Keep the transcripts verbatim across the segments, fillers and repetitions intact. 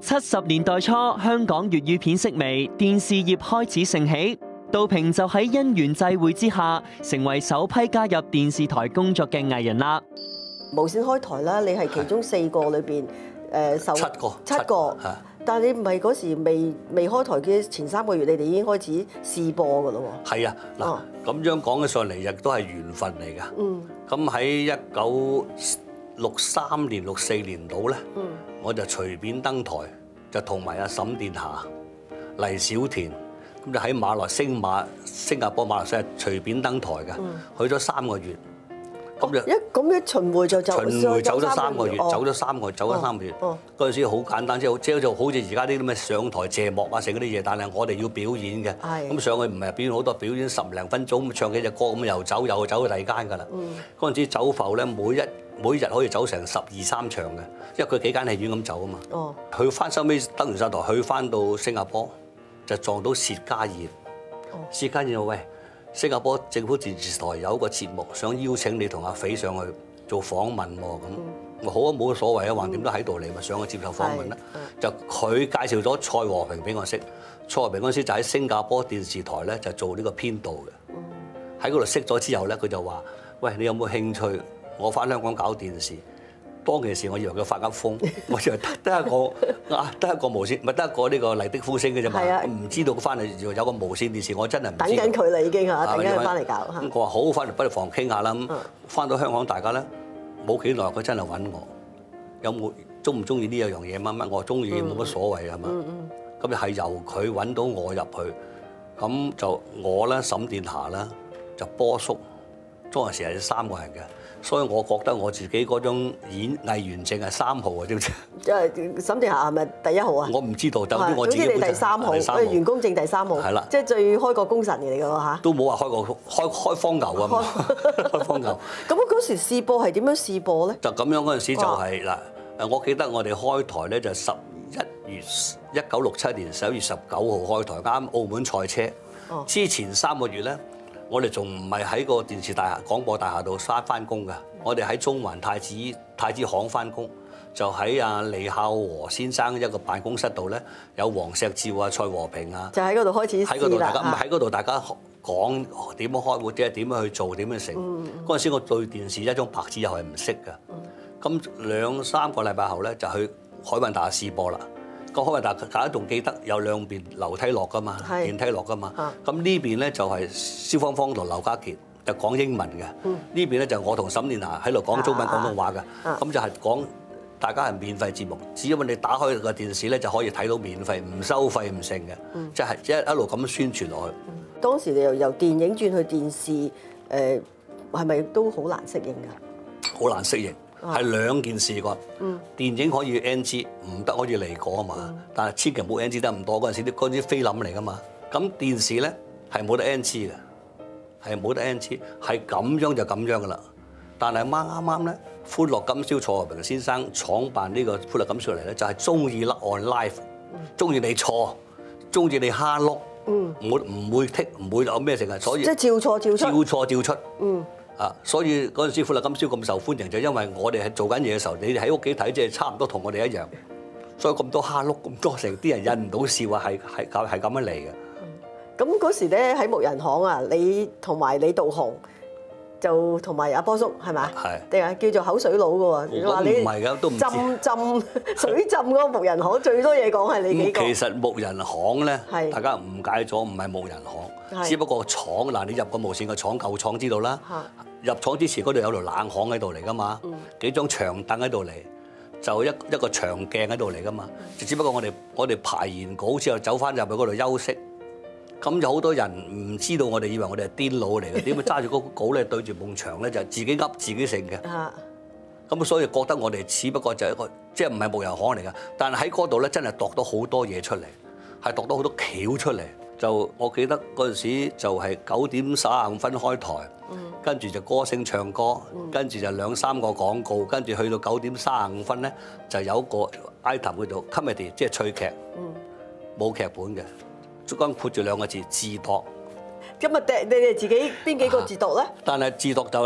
七十年代初，香港粵語片式微，電視業開始盛起。杜平就喺因緣際會之下，成為首批加入電視台工作嘅藝人啦。 無線開台啦，你係其中四個裏邊誒受七個七個，但係你唔係嗰時未未開台嘅前三個月，你哋已經開始試播㗎咯喎。 係啊，嗱咁樣講起上嚟，亦都係緣分嚟㗎。嗯。咁喺一九六三年、六四年度咧，嗯，我就隨便登台，就同埋阿沈殿霞、黎小田，咁就喺馬來星馬、新加坡、馬來西亞隨便登台㗎，嗯、去咗三個月。咁就一咁一巡迴就走， 巡迴走咗三個月，走咗三個月，走咗三個月。嗰陣時好簡單，即係即係就好似而家啲咁嘅上台謝幕啊，成嗰啲嘢。但係我哋要表演嘅，咁上去唔係表演好多，表演十零分鐘，咁唱幾隻歌，咁又走又走去第二間㗎啦。嗰陣時走埠咧，每一每日可以走成十二三場嘅，因為佢幾間戲院咁走啊嘛。佢翻收尾登完晒台，去翻到新加坡就撞到薛家燕。薛家燕話：喂，新加坡政府電視台有一個節目，想邀請你同阿肥上去做訪問喎。咁我好啊，冇乜所謂啊，橫掂都喺度嚟，咪上去接受訪問啦。就佢介紹咗蔡和平俾我識，蔡和平嗰陣時就喺新加坡電視台咧就做呢個編導嘅。喺嗰度識咗之後咧，佢就話：喂，你有冇興趣？我翻香港搞電視。當其時，我以為佢發噏風，我以為得得一個啊，得一個無線，咪得一個呢個麗的呼聲嘅啫嘛。唔知道佢翻嚟有個無線電視，我真係唔知。 等緊佢啦，已經嚇，等緊佢翻嚟搞嚇。 咁我話好，翻嚟不妨傾下啦。咁翻到香港，大家咧冇幾耐，佢真係揾我，有冇中唔中意呢樣嘢乜乜？我話中意，冇乜所謂係嘛。咁就係由佢揾到我入去，咁就我啦、沈殿霞啦、就波叔，當時係三個人嘅。所以我覺得我自己嗰種演藝員證係三號啊，知唔知？ 即係沈殿霞係咪第一號啊？ 我唔知道，就啲我自己本身。總之你第三號，佢員工證第三號。係啦，即係最開國功臣嚟㗎喎嚇。都冇話開過開開荒牛啊！開荒牛。 咁嗰時試播係點樣試播咧？ 就咁樣嗰陣時就係嗱，誒我記得我哋開台咧就十一月一九六七年十一月十九號開台，啱澳門賽車。之前三個月咧。我哋仲唔係喺個電視大廈、廣播大廈度翻翻工㗎？我哋喺中環太子太子行翻工，就喺阿李孝和先生一個辦公室度咧，有黃石照啊、蔡和平啊， 就喺嗰度開始試啦。喺嗰度大家唔係喺嗰度大家講點樣開會，即係點樣去做，點樣成。嗰陣時我對電視一張白紙又係唔識㗎。咁兩三個禮拜後咧，就去海運大廈試播啦。個海運大廈大家仲記得有兩邊樓梯落㗎嘛，電梯落㗎嘛。咁呢邊咧就係蕭芳芳同劉家傑就講英文嘅，呢邊咧就我同沈殿霞喺度講中文廣東話嘅。咁就係講大家係免費節目，只要你打開個電視咧就可以睇到免費，唔收費唔成嘅，即係一一路咁宣傳落去。當時你又由電影轉去電視，誒係咪都好難適應㗎？好難適應。係兩件事㗎，嗯、電影可以 N G， 唔得可以嚟過啊嘛。嗯、但係千祈唔好 N G 得咁多，嗰陣時啲嗰啲菲林嚟㗎嘛。咁電視咧係冇得 N G 嘅，係冇得 N G， 係咁樣就咁樣㗎啦。但係啱啱啱咧，歡樂今宵蔡和平先生創辦呢個歡樂今宵嚟咧，就係中意 on live， 中意你錯，中意你蝦碌，唔會唔會剔，唔會有咩成啊。所以即係照錯照出，照錯照出。嗯。啊！所以嗰陣時《歡樂今宵》咁受歡迎，就因為我哋係做緊嘢嘅時候，你哋喺屋企睇，即係差唔多同我哋一樣。所以咁多蝦碌，咁多成啲人忍唔到笑啊，係係咁係咁樣嚟嘅。咁嗰時咧喺牧人行啊，你同埋李道雄就同埋阿波叔係咪？係定係叫做口水佬嘅喎？你話你唔係㗎，都唔浸浸水浸嗰個牧人行最多嘢講係你幾個？其實牧人行咧，大家誤解咗，唔係牧人行，只不過廠嗱，你入個無線嘅廠舊廠知道啦。入廠之前嗰度有條冷巷喺度嚟㗎嘛，幾張長凳喺度嚟，就一一個長鏡喺度嚟㗎嘛。只不過我哋我哋排完稿之後走翻入去嗰度休息。咁有好多人唔知道，我哋以為我哋係癲佬嚟嘅，點解揸住嗰個稿咧對住埲牆咧就自己噏自己成嘅？咁所以覺得我哋只不過就係一個即係唔係牧人行嚟㗎，但係喺嗰度咧真係度到好多嘢出嚟，係度到好多橋出嚟。就我記得嗰陣時就係九點三十五分開台，跟住就歌聲唱歌，跟住就兩三個廣告，跟住去到九點三十五分咧就有一個 item 叫做 comedy， 即係趣劇，冇劇本嘅。中間括住兩個字自度，咁啊，你哋自己邊幾個自度咧？但係自度就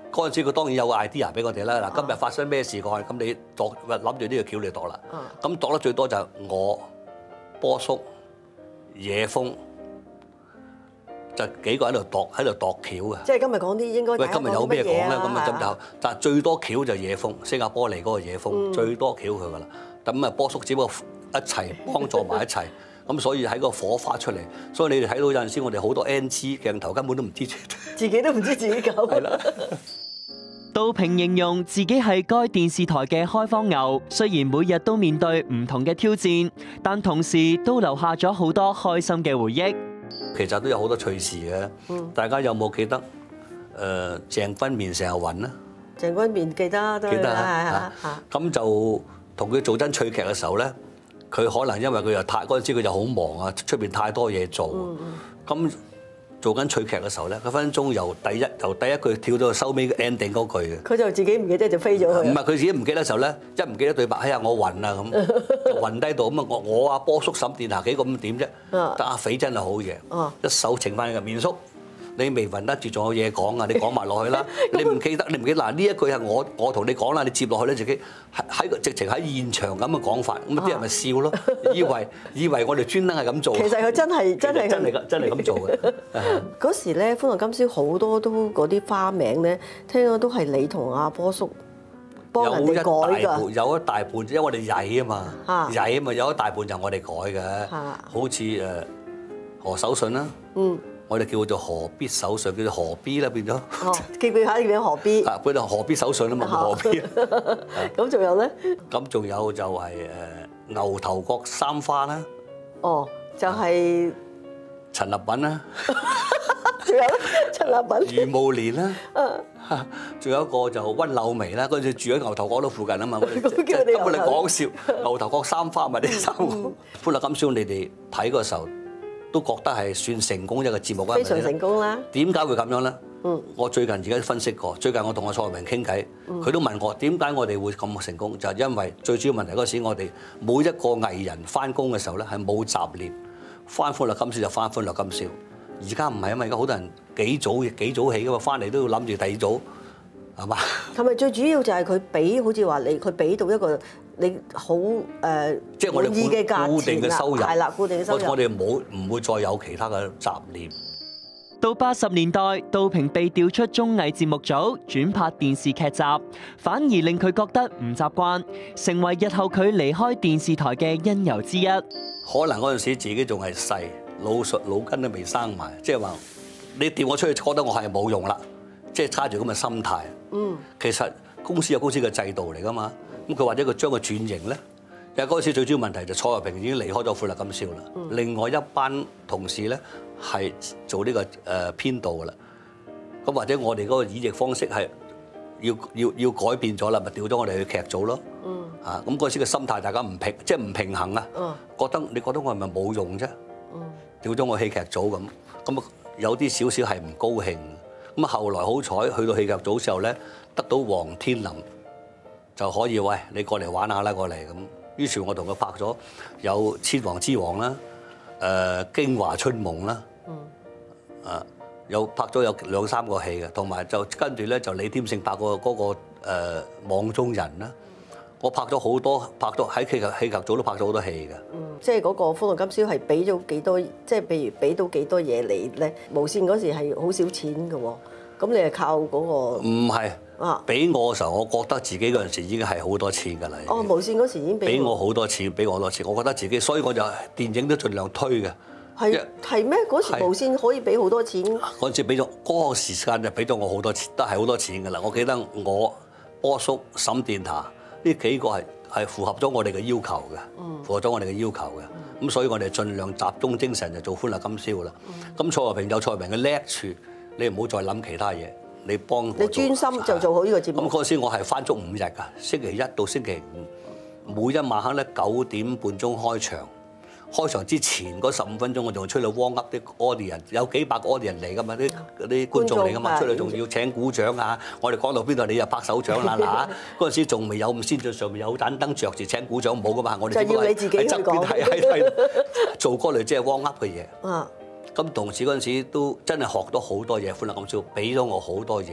嗰陣時佢當然有個 idea 俾我哋啦。嗱，今日發生咩事過去，咁你度諗住呢個橋嚟度啦。咁度得最多就係我、波叔、野風，就幾個喺度度喺度度橋嘅。 即係今日講啲應該喂，今日有咩講咧？咁啊咁就， 啊但係最多橋就野風，新加坡嚟嗰個野風、 嗯、 最多橋佢噶啦。咁啊，波叔只不過一齊幫助埋一齊。咁所以喺個火花出嚟，所以你哋睇到有陣時我哋好多 N G 鏡頭根本都唔知自己都唔知自己搞。 係啦。 杜平形容自己係該電視台嘅開荒牛，雖然每日都面對唔同嘅挑戰，但同時都留下咗好多開心嘅回憶。 其實都有好多趣事嘅，嗯、大家有冇記得？誒、呃，鄭君綿成日暈啦。 鄭君綿記得， 記得啊。咁就同佢做真趣劇嘅時候咧。佢可能因為佢又太嗰陣時佢就好忙啊，出邊太多嘢做。咁、嗯、做緊趣劇嘅時候咧，佢分分鐘由第一由第一句跳到收尾 ending 嗰句嘅。 佢就自己唔記得就飛咗去。 唔係佢自己唔記得嘅時候咧，一唔記得對白，哎呀我暈啊咁，暈低度咁啊！我我阿波叔沈殿霞幾個咁點啫？但阿肥真係好嘢， 啊、一手請翻佢面叔。你未暈得住，仲有嘢講啊！你講埋落去啦。你唔記得，你唔記得嗱呢一句係我我同你講啦，你接落去咧自己喺喺個直情喺現場咁嘅講法，咁啲人咪笑咯，以為以為我哋專登係咁做。 其實佢真係真係真係真係咁做嘅。 嗰時咧，歡樂今宵好多都嗰啲花名咧，聽講都係你同阿波叔幫人哋改㗎。 有一大半，因為我哋曳啊嘛，曳啊嘛，有一大半就我哋改嘅。好似誒何守信啦。嗯。我哋叫做何必手信，叫做何必啦變咗。 哦，記唔記下叫何必？ 啊，佢哋何必手信啊嘛，何必。 咁仲有咧？ 咁仲有就係誒牛頭角三花啦。 哦，就係陳立品啦。 仲有咧？陳立品。 余慕蓮啦。嗯。仲有一個就溫柳眉啦，嗰陣時住喺牛頭角嗰附近啊嘛。 咁叫你根本你講笑，牛頭角三花咪呢三個。歡樂今宵你哋睇嗰時候，都覺得係算成功一個節目啊！ 非常成功啦！ 點解會咁樣咧？ 嗯， 我最近而家分析過，最近我同阿蔡明傾偈，佢都問我點解我哋會咁成功，就係因為最主要問題嗰時我哋每一個藝人翻工嘅時候咧係冇雜念，翻歡樂今宵就翻歡樂今宵。而家唔係啊嘛，而家好多人幾早幾早起噶嘛，翻嚟都要諗住第二早，係嘛？係咪最主要就係佢俾好似話你，佢俾到一個你好誒即係我哋嘅價錢固定嘅收入， 係啦，固定嘅收入。 我哋冇唔會再有其他嘅雜念。 到八十年代，杜平被調出綜藝節目組轉拍電視劇集，反而令佢覺得唔習慣，成為日後佢離開電視台嘅因由之一。 可能嗰陣時自己仲係細，腦術腦筋都未生埋，即係話你調我出去，覺得我係冇用啦，即係揸住咁嘅心態。嗯，其實公司有公司嘅制度嚟㗎嘛。咁佢或者佢將佢轉型咧，因為嗰陣時最主要問題就蔡和平已經離開咗歡樂今宵啦。嗯、另外一班同事咧係做呢個誒編導㗎啦。咁或者我哋嗰個演繹方式係要要要改變咗啦，咪調咗我哋去劇組咯。嗯。啊，咁嗰陣時嘅心態大家唔平，即係唔平衡啊。嗯。覺得你覺得我係咪冇用啫？嗯。調咗我戲劇組咁，咁啊有啲少少係唔高興。咁啊後來好彩去到戲劇組之後咧，得到黃天林。就可以喂，你過嚟玩下啦，過嚟咁。於是，我同佢拍咗有《千王之王》啦，誒《京華春夢》啦，啊有拍咗有兩三個戲嘅，同埋就跟住咧就李添勝拍過嗰個誒《網中人》啦。我拍咗好多，拍咗喺戲劇戲劇組都拍咗好多戲嘅。 嗯，即係嗰個《歡樂今宵》係俾咗幾多？即係譬如俾到幾多嘢你咧？無線嗰時係好少錢嘅喎，咁你係靠嗰個？唔係。啊！俾我嘅時候，我覺得自己嗰陣時已經係好多錢㗎啦。 哦，無線嗰時已經俾我好多錢，俾我好多錢。我覺得自己，所以我就電影都盡量推嘅。 係係咩？嗰時無線可以俾好多錢。 嗰陣時俾咗嗰個時間就俾咗我好多錢，都係好多錢㗎啦。我記得我波叔、沈殿霞呢幾個係係符合咗我哋嘅要求嘅，嗯、符合咗我哋嘅要求嘅。咁、嗯、所以我哋盡量集中精神就做歡樂今宵啦。咁、嗯、蔡和平有蔡和平嘅叻處，你唔好再諗其他嘢。你幫我， 你專心就做好呢個節目。 咁嗰陣時我係翻足五日㗎，星期一到星期五，每一晚黑咧九點半鐘開場。開場之前嗰十五分鐘，我仲出去 warm up 啲 audience，有幾百個 audience 嚟㗎嘛，啲啲觀眾嚟㗎嘛，出嚟仲要請鼓掌啊！我哋講到邊度，你又拍手掌啦嗱！嗰陣時仲未有咁先進，上面有盞燈着住請鼓掌冇㗎嘛，我哋就要你自己去講， 係係係做嗰類即係 warm up 嘅嘢。嗯。咁同時嗰陣時都真係學到好多嘢，歡樂今宵俾咗我好多嘢。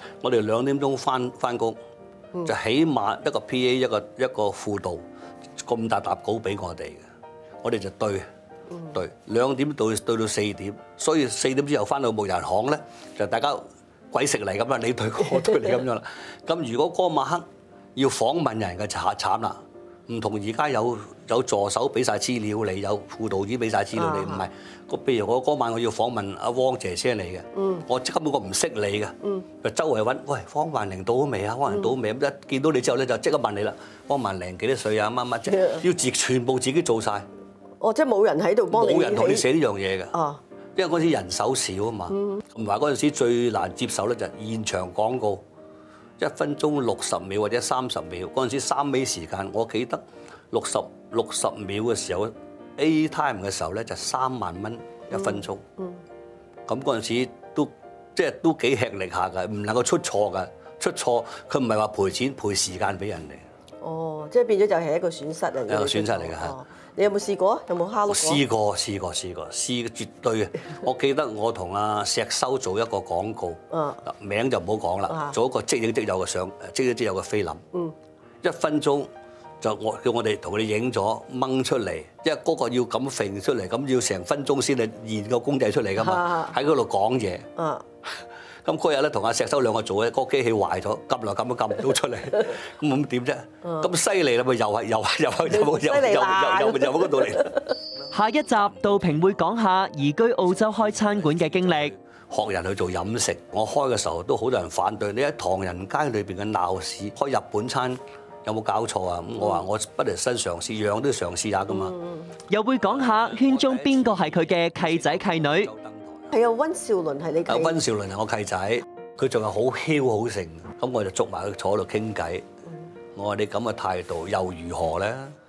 我哋兩點鐘翻翻工，就起碼一個 P A 一個一個輔導咁大沓稿俾我哋嘅，我哋就對對兩點到對到四點，所以四點之後翻到木人行咧，就大家鬼食嚟咁啦，你對我對你咁樣啦。咁如果嗰晚黑要訪問人嘅就嚇慘啦，唔同而家有有助手俾晒資料你，有輔導員俾晒資料你，唔係個譬如我嗰晚我要訪問阿汪姐姐嚟嘅，嗯、我根本我唔識你嘅，就、嗯、周圍揾，喂，方萬玲到咗未啊？方萬玲到咗未？咁一見到你之後咧，就即刻問你啦，方萬玲幾多歲啊？乜乜即係要自全部自己做晒。 哦，即係冇人喺度幫你， 冇人同你寫呢樣嘢嘅。 哦， 因為嗰陣時人手少啊嘛，同埋嗰陣時最難接受咧就係現場廣告，一分鐘六十秒或者三十秒。嗰陣時三尾時間，我記得六十六十秒嘅時候 ，A time 嘅時候咧就三萬蚊一分鐘。嗯，咁嗰陣時都即係都幾吃力下㗎，唔能夠出錯㗎，出錯佢唔係話賠錢賠時間俾人哋。 哦，即係變咗就係一個損失嚟嘅。 一個損失嚟㗎嚇。 你有冇試過？有冇蝦碌過？ 試過，試過，試過，試絕對嘅。我記得我同阿石修做一個廣告， 啊、 名就唔好講啦， 啊、 做一個即影即有嘅相，即影即有嘅菲林。嗯、一分鐘就我叫我哋同佢哋影咗掹出嚟，因為嗰個要咁揈出嚟，咁要成分鐘先嚟現個公仔出嚟㗎嘛，喺嗰度講嘢。啊咁嗰日咧同阿石修兩個做咧，嗰個機器壞咗，撳來撳都撳唔到出嚟，咁咁點啫？咁犀利啦，咪又係又係又係又又又又又又嗰度嚟。 下一集杜平會講下移居澳洲開餐館嘅經歷， 學人去做飲食。我開嘅時候都好多人反對，你喺唐人街裏邊嘅鬧市開日本餐有冇搞錯啊？咁我話我不離新嘗試，樣都要嘗試下噶嘛。 又會講下圈中邊個係佢嘅契仔契女。 係啊，溫兆倫係你契。啊， 溫兆倫係我契仔，佢仲係好囂好盛，咁我就捉埋佢坐喺度傾偈。我話你咁嘅態度又如何咧？